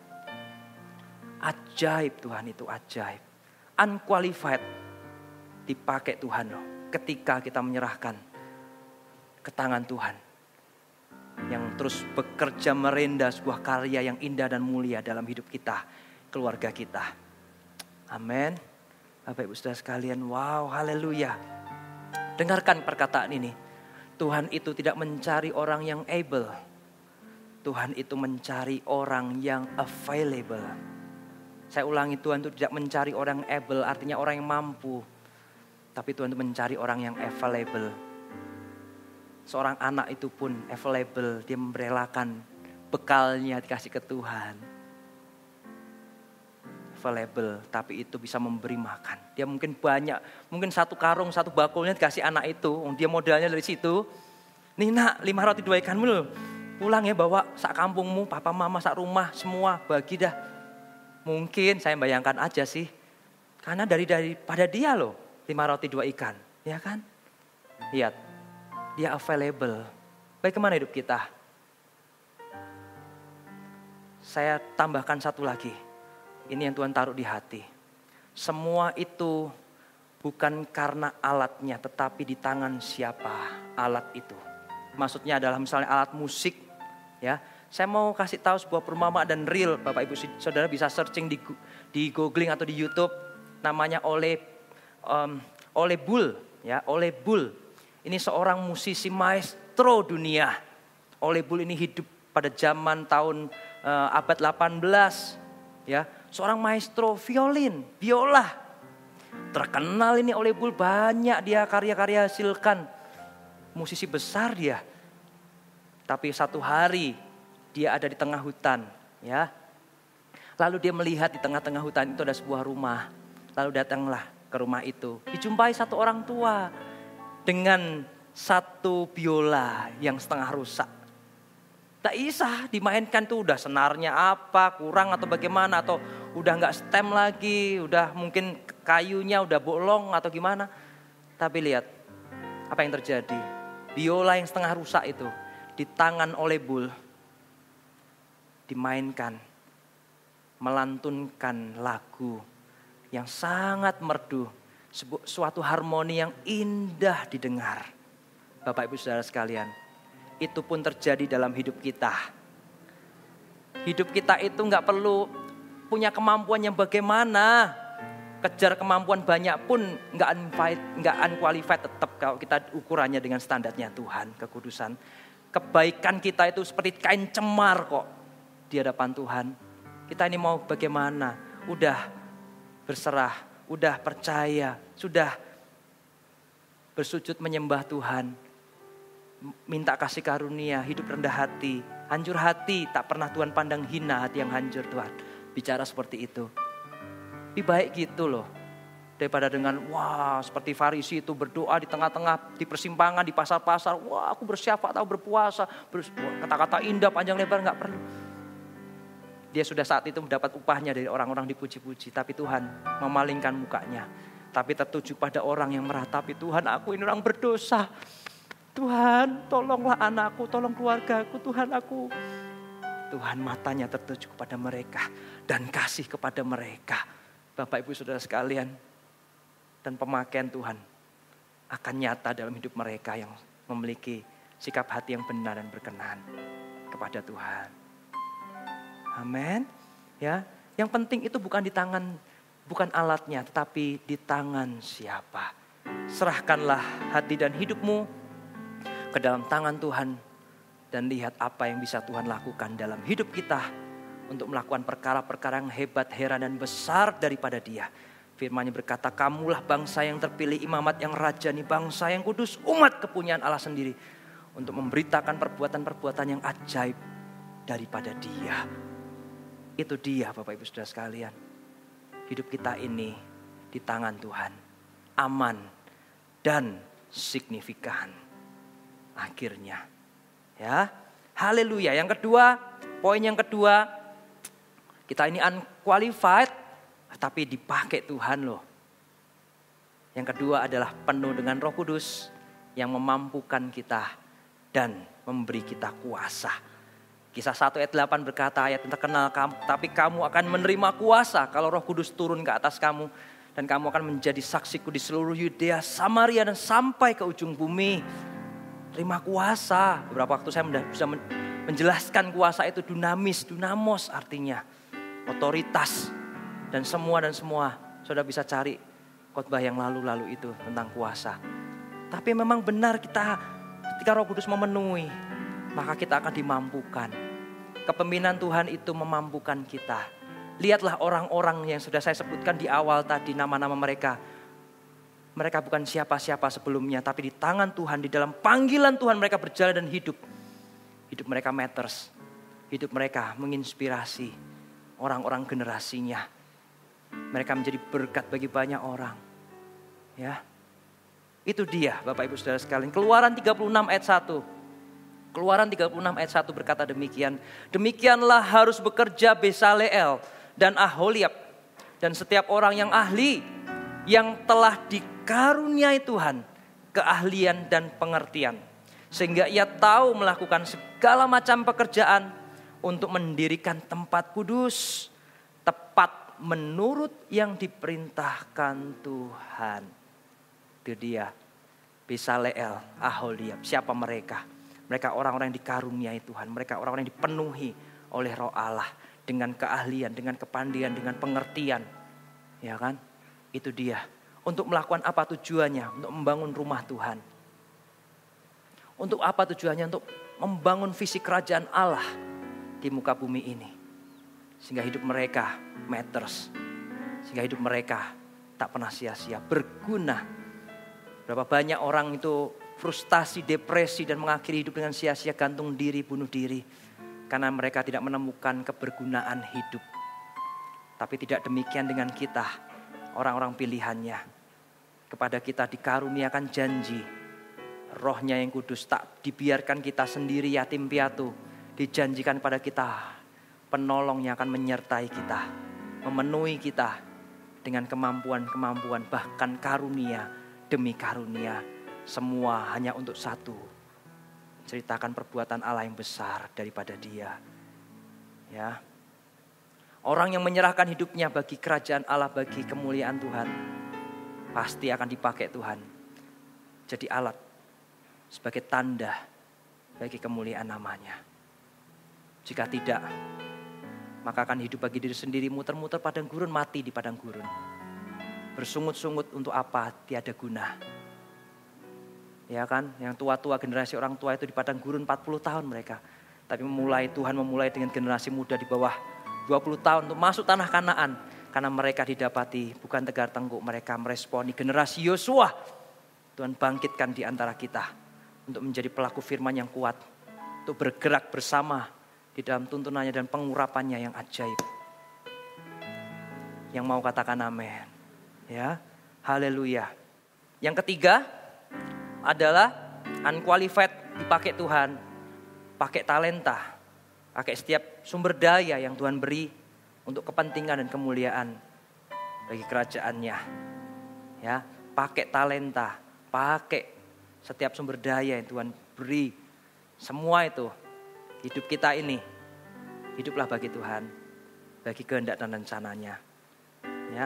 Ajaib Tuhan itu, ajaib. Unqualified. Dipakai Tuhan loh, ketika kita menyerahkan ke tangan Tuhan. Yang terus bekerja merenda sebuah karya yang indah dan mulia dalam hidup kita, keluarga kita. Amin. Bapak Ibu Saudara sekalian, wow, haleluya. Dengarkan perkataan ini. Tuhan itu tidak mencari orang yang able. Tuhan itu mencari orang yang available. Saya ulangi, Tuhan itu tidak mencari orang yang able, artinya orang yang mampu. Tapi Tuhan itu mencari orang yang available. Seorang anak itu pun available. Dia merelakan bekalnya dikasih ke Tuhan. Available, tapi itu bisa memberi makan. Dia mungkin banyak, mungkin 1 karung, 1 bakulnya dikasih anak itu. Dia modalnya dari situ. Nih nak, 5 roti 2 ikanmu loh. Pulang ya bawa sak kampungmu, papa mama sak rumah, semua bagi dah. Mungkin saya bayangkan aja sih. Karena daripada dia loh. 5 roti 2 ikan, ya kan? Lihat, dia available. Bagaimana hidup kita? Saya tambahkan 1 lagi. Ini yang Tuhan taruh di hati. Semua itu bukan karena alatnya, tetapi di tangan siapa alat itu. Maksudnya adalah misalnya alat musik, ya. Saya mau kasih tahu sebuah perumpamaan dan real. Bapak Ibu Saudara bisa searching di googling atau di YouTube. Namanya Ole Bull, ya, Ole Bull. Ini seorang musisi maestro dunia. Ole Bull ini hidup pada zaman tahun abad 18, ya. Seorang maestro biola. Terkenal ini Ole Bull, banyak dia karya-karya hasilkan. Musisi besar dia. Tapi satu hari dia ada di tengah hutan, ya. Lalu dia melihat di tengah-tengah hutan itu ada sebuah rumah. Lalu datanglah ke rumah itu. Dijumpai 1 orang tua dengan 1 biola yang setengah rusak. Tak bisa dimainkan tuh, udah senarnya apa, kurang atau bagaimana, atau udah gak stem lagi, udah mungkin kayunya udah bolong atau gimana. Tapi lihat apa yang terjadi. Biola yang setengah rusak itu di tangan Ole Bull dimainkan, melantunkan lagu yang sangat merdu, suatu harmoni yang indah didengar. Bapak Ibu Saudara sekalian, itu pun terjadi dalam hidup kita. Hidup kita itu gak perlu punya kemampuan yang bagaimana. Kejar kemampuan banyak pun gak unqualified tetap kalau kita ukurannya dengan standarnya Tuhan, kekudusan. Kebaikan kita itu seperti kain cemar kok di hadapan Tuhan. Kita ini mau bagaimana? Udah berserah, udah percaya, sudah bersujud menyembah Tuhan. Minta kasih karunia, hidup rendah hati, hancur hati, tak pernah Tuhan pandang hina hati yang hancur Tuhan. Bicara seperti itu. Lebih baik gitu loh. Daripada dengan seperti Farisi itu berdoa di tengah-tengah, di persimpangan, di pasar-pasar. Aku bersyafaat atau berpuasa. Kata-kata indah panjang lebar gak perlu. Dia sudah saat itu mendapat upahnya dari orang-orang dipuji-puji. Tapi Tuhan memalingkan mukanya. Tapi tertuju pada orang yang meratapi, Tuhan aku ini orang berdosa. Tuhan tolonglah anakku, tolong keluargaku, Tuhan aku. Tuhan matanya tertuju kepada mereka dan kasih kepada mereka. Bapak Ibu Saudara sekalian, dan pemakaian Tuhan akan nyata dalam hidup mereka yang memiliki sikap hati yang benar dan berkenan kepada Tuhan. Amin. Ya, yang penting itu bukan di tangan, bukan alatnya, tetapi di tangan siapa. Serahkanlah hati dan hidupmu ke dalam tangan Tuhan dan lihat apa yang bisa Tuhan lakukan dalam hidup kita untuk melakukan perkara-perkara yang hebat, heran dan besar daripada Dia. Firman-Nya berkata, kamulah bangsa yang terpilih, imamat yang rajani, bangsa yang kudus, umat kepunyaan Allah sendiri, untuk memberitakan perbuatan-perbuatan yang ajaib daripada Dia. Itu Dia Bapak Ibu Saudara sekalian. Hidup kita ini di tangan Tuhan, aman dan signifikan akhirnya. Ya, haleluya. Yang kedua, poin yang kedua, kita ini unqualified, tapi dipakai Tuhan loh. Yang kedua adalah penuh dengan Roh Kudus yang memampukan kita dan memberi kita kuasa. Kisah 1 ayat 8 berkata, ayat yang terkenal, tapi kamu akan menerima kuasa kalau Roh Kudus turun ke atas kamu. Dan kamu akan menjadi saksiku di seluruh Yudea, Samaria dan sampai ke ujung bumi. Terima kuasa. Beberapa waktu saya bisa menjelaskan kuasa itu dunamos artinya. Otoritas. Dan semua sudah bisa cari khotbah yang lalu-lalu itu tentang kuasa. Tapi memang benar ketika Roh Kudus memenuhi, maka kita akan dimampukan. Kepemimpinan Tuhan itu memampukan kita. Lihatlah orang-orang yang sudah saya sebutkan di awal tadi, nama-nama mereka. Mereka bukan siapa-siapa sebelumnya, tapi di tangan Tuhan, di dalam panggilan Tuhan mereka berjalan dan hidup. Hidup mereka matters. Hidup mereka menginspirasi orang-orang generasinya. Mereka menjadi berkat bagi banyak orang. Ya. Itu dia Bapak Ibu Saudara sekalian. Keluaran 36 ayat 1. Keluaran 36 ayat 1 berkata demikian. Demikianlah harus bekerja Besaleel dan Aholiab dan setiap orang yang ahli yang telah dikaruniai Tuhan keahlian dan pengertian, sehingga ia tahu melakukan segala macam pekerjaan untuk mendirikan tempat kudus tepat menurut yang diperintahkan Tuhan. Itu dia Besaleel, Aholiab. Siapa mereka? Mereka orang-orang yang dikaruniai Tuhan. Mereka orang-orang yang dipenuhi oleh Roh Allah. Dengan keahlian, dengan kepandaian, dengan pengertian. Ya kan? Itu dia. Untuk melakukan apa tujuannya? Untuk membangun rumah Tuhan. Untuk apa tujuannya? Untuk membangun visi kerajaan Allah di muka bumi ini. Sehingga hidup mereka matters. Sehingga hidup mereka tak pernah sia-sia. Berguna. Berapa banyak orang itu frustasi, depresi dan mengakhiri hidup dengan sia-sia, gantung diri, bunuh diri. Karena mereka tidak menemukan kebergunaan hidup. Tapi tidak demikian dengan kita, orang-orang pilihannya. Kepada kita dikaruniakan janji. Rohnya yang kudus, tak dibiarkan kita sendiri yatim piatu. Dijanjikan pada kita, penolongnya akan menyertai kita. Memenuhi kita dengan kemampuan-kemampuan, bahkan karunia demi karunia. Semua hanya untuk satu. Ceritakan perbuatan Allah yang besar daripada Dia. Ya. Orang yang menyerahkan hidupnya bagi kerajaan Allah, bagi kemuliaan Tuhan. pasti akan dipakai Tuhan. Jadi alat sebagai tanda bagi kemuliaan namanya. Jika tidak, maka akan hidup bagi diri sendiri, muter-muter padang gurun, mati di padang gurun. Bersungut-sungut untuk apa? Tiada guna. Ya kan, yang tua-tua, generasi orang tua itu di padang gurun 40 tahun mereka. Tapi Tuhan memulai dengan generasi muda di bawah 20 tahun untuk masuk tanah Kanaan. Karena mereka didapati bukan tegar tengkuk, mereka meresponi generasi Yosua. Tuhan bangkitkan di antara kita untuk menjadi pelaku firman yang kuat. Untuk bergerak bersama di dalam tuntunannya dan pengurapannya yang ajaib. Yang mau katakan amin. Ya, haleluya. Yang ketiga adalah unqualified dipakai Tuhan. Pakai talenta. Pakai setiap sumber daya yang Tuhan beri untuk kepentingan dan kemuliaan bagi kerajaannya. Ya, pakai talenta, pakai setiap sumber daya yang Tuhan beri. Semua itu, hidup kita ini, hiduplah bagi Tuhan, bagi kehendak dan rencananya. Ya.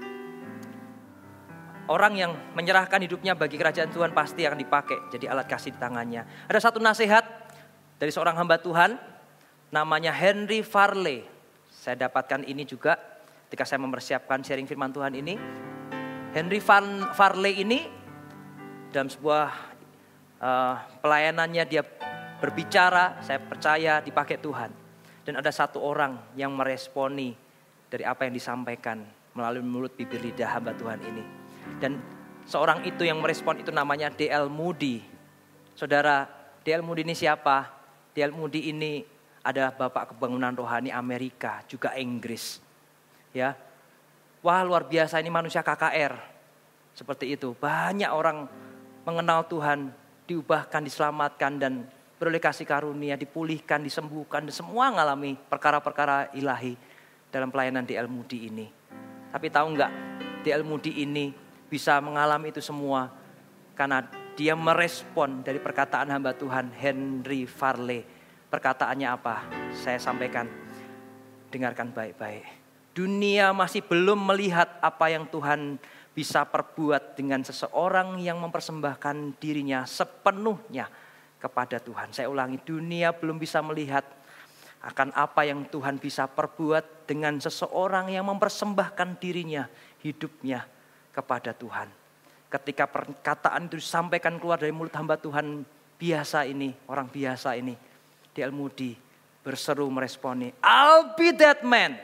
Orang yang menyerahkan hidupnya bagi kerajaan Tuhan pasti akan dipakai jadi alat kasih di tangannya. Ada satu nasihat dari seorang hamba Tuhan, namanya Henry Farley. Saya dapatkan ini juga ketika saya mempersiapkan sharing firman Tuhan ini. Henry Farley ini dalam sebuah pelayanannya dia berbicara, saya percaya dipakai Tuhan. Dan ada satu orang yang meresponi dari apa yang disampaikan melalui mulut bibir lidah hamba Tuhan ini. Dan seorang itu yang merespon itu namanya D.L. Moody. Saudara, D.L. Moody ini siapa? D.L. Moody ini adalah bapak kebangunan rohani Amerika, juga Inggris. Ya, wah luar biasa, ini manusia KKR. Seperti itu, banyak orang mengenal Tuhan, diubahkan, diselamatkan dan beroleh kasih karunia, dipulihkan, disembuhkan, dan semua mengalami perkara-perkara ilahi dalam pelayanan D.L. Moody ini. Tapi tahu enggak, D.L. Moody ini bisa mengalami itu semua karena dia merespon dari perkataan hamba Tuhan Henry Farley. Perkataannya apa? Saya sampaikan, dengarkan baik-baik. Dunia masih belum melihat apa yang Tuhan bisa perbuat dengan seseorang yang mempersembahkan dirinya sepenuhnya kepada Tuhan. Saya ulangi, dunia belum bisa melihat akan apa yang Tuhan bisa perbuat dengan seseorang yang mempersembahkan dirinya, hidupnya kepada Tuhan. Ketika perkataan itu disampaikan keluar dari mulut hamba Tuhan biasa ini, orang biasa ini, D.L. Moody berseru meresponi, I'll be that man.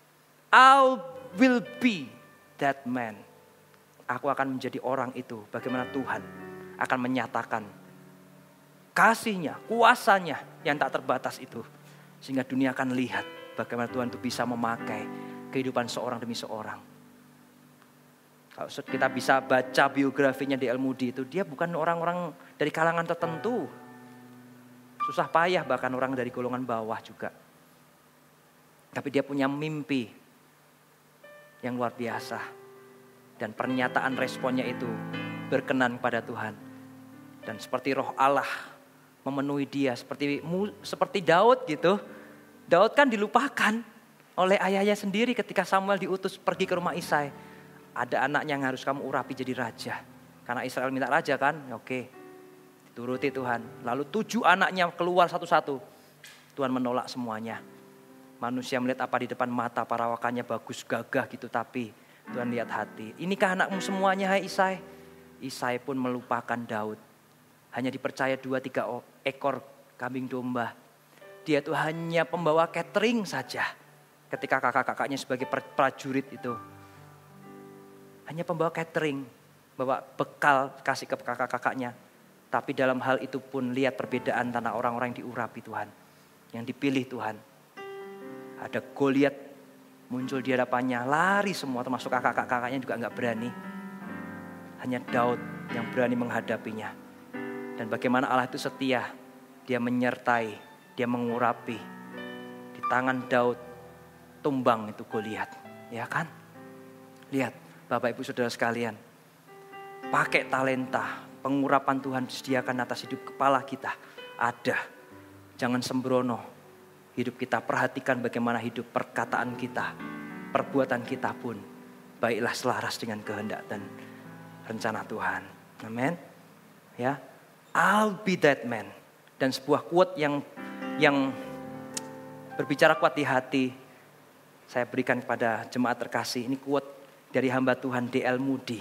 I will be that man. Aku akan menjadi orang itu. Bagaimana Tuhan akan menyatakan kasih-Nya, kuasa-Nya yang tak terbatas itu. Sehingga dunia akan lihat bagaimana Tuhan itu bisa memakai kehidupan seorang demi seorang. Kalau kita bisa baca biografinya D.L. Moody itu, dia bukan orang-orang dari kalangan tertentu. Susah payah bahkan orang dari golongan bawah juga. Tapi dia punya mimpi yang luar biasa. Dan pernyataan responnya itu berkenan pada Tuhan. Dan seperti roh Allah memenuhi dia. Seperti Daud gitu. Daud kan dilupakan oleh ayahnya sendiri ketika Samuel diutus pergi ke rumah Isai. Ada anaknya yang harus kamu urapi jadi raja. Karena Israel minta raja kan, oke. Dituruti Tuhan. Lalu 7 anaknya keluar satu-satu. Tuhan menolak semuanya. Manusia melihat apa di depan mata, perawakannya bagus, gagah gitu. Tapi Tuhan lihat hati. Inikah anakmu semuanya, hai Isai? Isai pun melupakan Daud. Hanya dipercaya 2-3 ekor kambing domba. Dia itu hanya pembawa catering saja. Ketika kakak-kakaknya sebagai prajurit itu. Hanya pembawa catering. Bawa bekal kasih ke kakak-kakaknya. Tapi dalam hal itu pun lihat perbedaan antara orang-orang yang diurapi Tuhan. Yang dipilih Tuhan. Ada Goliat muncul di hadapannya, lari semua termasuk kakak-kakaknya juga gak berani. Hanya Daud yang berani menghadapinya. Dan bagaimana Allah itu setia. Dia menyertai, dia mengurapi. Di tangan Daud tumbang itu Goliat. Ya kan? Lihat Bapak Ibu Saudara sekalian. Pakai talenta, pengurapan Tuhan disediakan atas hidup kepala kita. Ada. Jangan sembrono. Hidup kita, perhatikan bagaimana hidup perkataan kita, perbuatan kita pun baiklah selaras dengan kehendak dan rencana Tuhan. Amin. Ya, I'll be that man. Dan sebuah quote yang berbicara kuat di hati, saya berikan kepada jemaat terkasih. Ini quote dari hamba Tuhan D.L. Moody.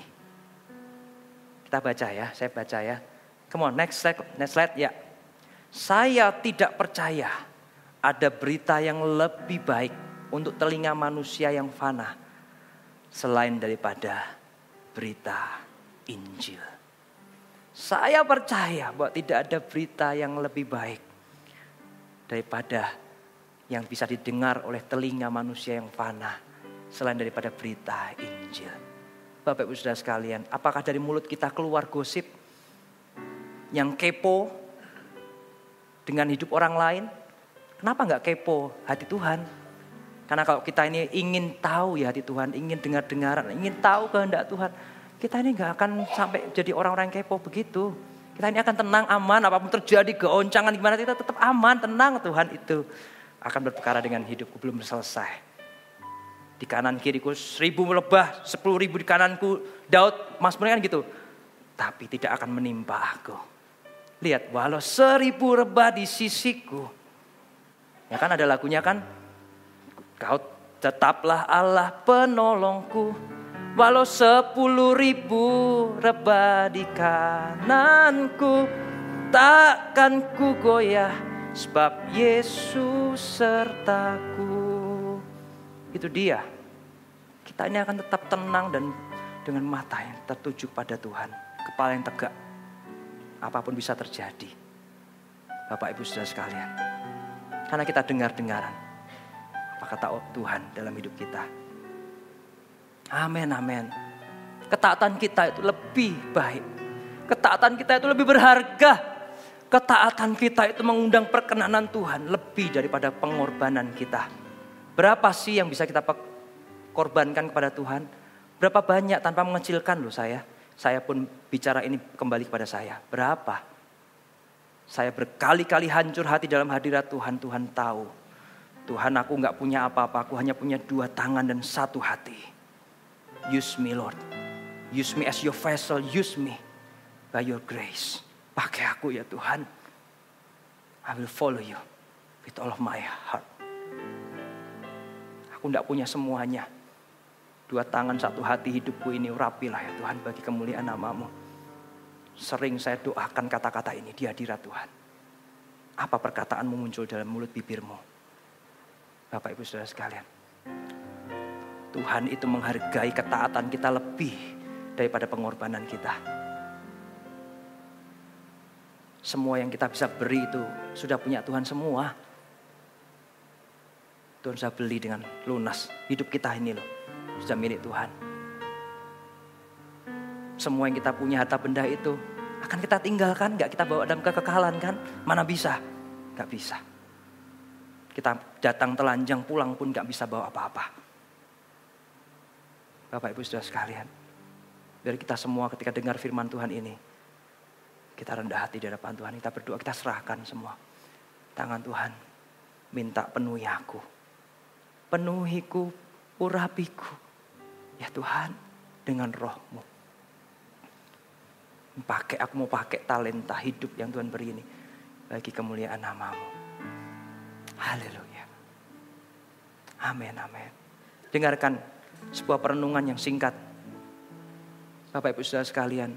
Kita baca ya, saya baca ya. Come on, next slide ya. Saya tidak percaya ada berita yang lebih baik untuk telinga manusia yang fana selain daripada berita Injil. Saya percaya bahwa tidak ada berita yang lebih baik daripada yang bisa didengar oleh telinga manusia yang fana selain daripada berita Injil. Bapak Ibu Saudara sekalian, apakah dari mulut kita keluar gosip yang kepo dengan hidup orang lain? Kenapa enggak kepo hati Tuhan? Karena kalau kita ini ingin tahu ya hati Tuhan, ingin dengar-dengaran, ingin tahu kehendak Tuhan, kita ini enggak akan sampai jadi orang-orang yang kepo begitu. Kita ini akan tenang, aman, apapun terjadi, keoncangan gimana, kita tetap aman, tenang. Tuhan itu akan berperkara dengan hidupku, belum selesai. Di kanan kiriku 1.000 lebah, 10.000 di kananku. Daud, Mazmur kan gitu. Tapi tidak akan menimpa aku. Lihat, walau 1.000 lebah di sisiku. Ya kan ada lagunya kan. Kau tetaplah Allah penolongku. Walau 10.000 lebah di kananku. Takkan ku goyah. Sebab Yesus sertaku. Itu dia. Kita ini akan tetap tenang dan dengan mata yang tertuju pada Tuhan. Kepala yang tegak. Apapun bisa terjadi. Bapak Ibu Saudara sekalian. Karena kita dengar-dengaran. Apa kata Tuhan dalam hidup kita. Amin, amin. Ketaatan kita itu lebih baik. Ketaatan kita itu lebih berharga. Ketaatan kita itu mengundang perkenanan Tuhan lebih daripada pengorbanan kita. Berapa sih yang bisa kita korbankan kepada Tuhan? Berapa banyak tanpa mengecilkan loh saya. Saya pun bicara ini kembali kepada saya. Berapa? Saya berkali-kali hancur hati dalam hadirat Tuhan. Tuhan tahu. Tuhan, aku gak punya apa-apa. Aku hanya punya 2 tangan dan 1 hati. Use me Lord. Use me as your vessel. Use me by your grace. Pakai aku ya Tuhan. I will follow you with all of my heart. Aku gak punya semuanya. 2 tangan 1 hati hidupku ini rapilah ya Tuhan bagi kemuliaan nama-Mu. Sering saya doakan kata-kata ini di hadirat Tuhan. Apa perkataanmu muncul dalam mulut bibirmu? Bapak Ibu Saudara sekalian. Tuhan itu menghargai ketaatan kita lebih daripada pengorbanan kita. Semua yang kita bisa beri itu sudah punya Tuhan semua. Tuhan sudah beli dengan lunas. Hidup kita ini loh. Sudah milik Tuhan. Semua yang kita punya harta benda itu akan kita tinggalkan, gak kita bawa dalam kekekalan kan? Mana bisa? Gak bisa. Kita datang telanjang pulang pun gak bisa bawa apa-apa. Bapak Ibu Saudara sekalian, biar kita semua ketika dengar firman Tuhan ini, kita rendah hati di hadapan Tuhan, kita berdoa, kita serahkan semua. Tangan Tuhan, minta penuhi aku. Penuhiku, urapiku. Ya Tuhan, dengan roh-Mu. Aku mau pakai talenta hidup yang Tuhan beri ini. Bagi kemuliaan nama-Mu. Haleluya. Amin, amin. Dengarkan sebuah perenungan yang singkat. Bapak Ibu Saudara sekalian.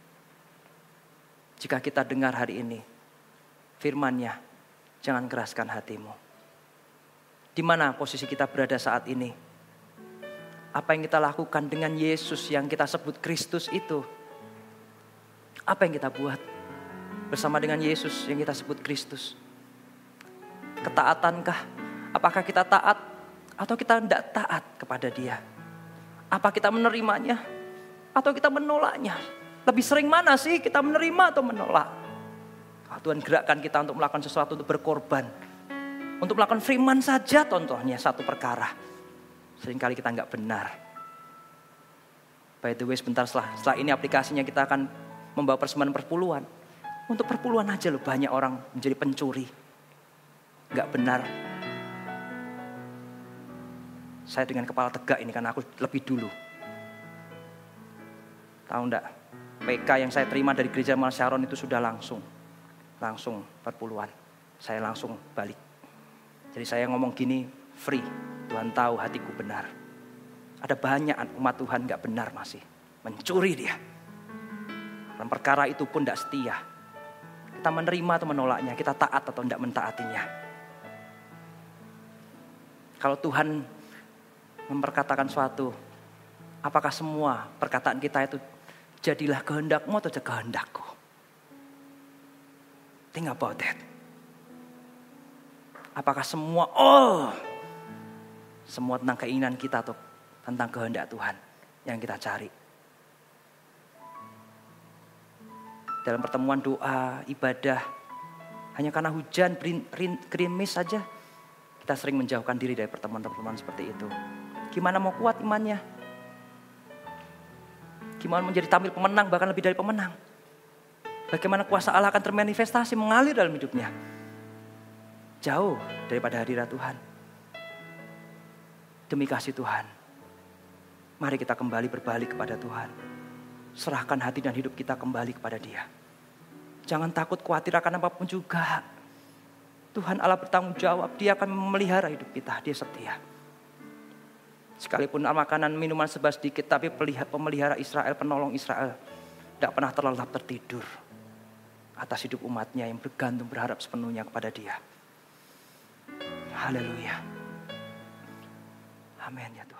Jika kita dengar hari ini firman-Nya, jangan keraskan hatimu. Di mana posisi kita berada saat ini? Apa yang kita lakukan dengan Yesus yang kita sebut Kristus itu? Apa yang kita buat bersama dengan Yesus yang kita sebut Kristus? Ketaatankah? Apakah kita taat atau kita tidak taat kepada Dia? Apa kita menerimanya atau kita menolaknya? Lebih sering mana sih kita menerima atau menolak? Tuhan gerakkan kita untuk melakukan sesuatu, untuk berkorban. Untuk melakukan firman saja contohnya satu perkara. Seringkali kita nggak benar. By the way, sebentar setelah ini aplikasinya kita akan membawa persembahan perpuluhan. Untuk perpuluhan aja loh banyak orang menjadi pencuri. Nggak benar. Saya dengan kepala tegak ini karena aku lebih dulu. Tahu enggak? PK yang saya terima dari gereja Mal Sharon itu sudah langsung perpuluhan. Saya langsung balik. Jadi saya ngomong gini, free. Tuhan tahu hatiku benar. Ada banyak umat Tuhan gak benar masih. Mencuri dia. Dan perkara itu pun tidak setia. Kita menerima atau menolaknya, kita taat atau tidak mentaatinya. Kalau Tuhan memperkatakan suatu, apakah semua perkataan kita itu jadilah kehendakmu atau kehendakku? Think about that. Apakah semua tentang keinginan kita atau tentang kehendak Tuhan yang kita cari? Dalam pertemuan doa, ibadah, hanya karena hujan, gerimis saja, kita sering menjauhkan diri dari pertemuan-pertemuan seperti itu. Gimana mau kuat imannya? Gimana menjadi tampil pemenang, bahkan lebih dari pemenang? Bagaimana kuasa Allah akan termanifestasi, mengalir dalam hidupnya? Jauh daripada hadirat Tuhan. Demi kasih Tuhan, mari kita kembali berbalik kepada Tuhan. Serahkan hati dan hidup kita kembali kepada Dia. Jangan takut khawatir akan apapun juga. Tuhan Allah bertanggung jawab, Dia akan memelihara hidup kita, Dia setia. Sekalipun makanan minuman serba sedikit, tapi pemelihara Israel, penolong Israel, tidak pernah terlelap tertidur atas hidup umatnya yang bergantung berharap sepenuhnya kepada Dia. Haleluya. Amin ya Tuhan.